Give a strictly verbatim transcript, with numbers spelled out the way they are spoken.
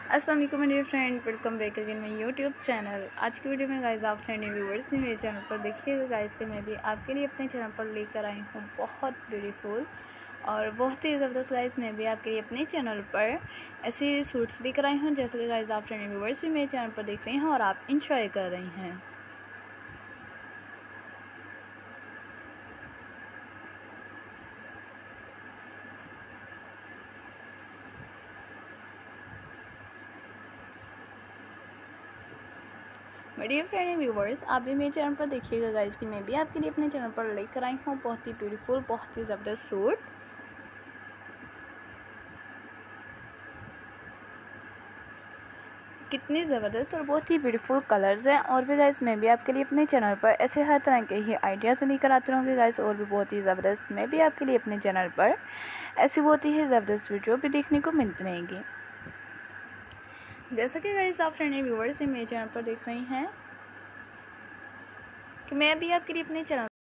अस्सलाम वालेकुम मेरे friend, welcome back again my YouTube channel. आज की वीडियो में गाइस आप फ्रेंड व्यूवर्स भी मेरे चैनल पर देखिएगा गाइस कि मैं भी आपके लिए अपने चैनल पर लेकर आई हूँ बहुत ब्यूटीफुल और बहुत ही ज़बरदस्त गाइस। मैं भी आपके लिए अपने चैनल पर ऐसे सूट्स लेकर आई हूँ जैसे कि गाइस आप फ्रेंड व्यूवर्स भी मेरे चैनल पर देख रहे हैं और आप इंजॉय कर रही हैं। मेरे फ्रेंड व्यूवर्स आप भी मेरे चैनल पर देखिएगा गाइस कि मैं भी आपके लिए अपने चैनल पर लेकर आई हूँ बहुत ही ब्यूटीफुल, बहुत ही ज़बरदस्त सूट। कितनी ज़बरदस्त और बहुत ही ब्यूटीफुल कलर्स हैं। और भी गाइस मैं भी आपके लिए अपने चैनल पर ऐसे हर तरह के ही आइडियाज़ लेकर आते रहूँगी गाइस। और भी बहुत ही ज़बरदस्त मैं भी आपके लिए अपने चैनल पर ऐसी बहुत ही ज़बरदस्त वीडियो भी देखने को मिलती रहेंगी। जैसा कि गाइस आप फ्रेंड व्यूवर्स भी मेरे चैनल पर देख रही हैं कि मैं भी आपके लिए अपने चैनल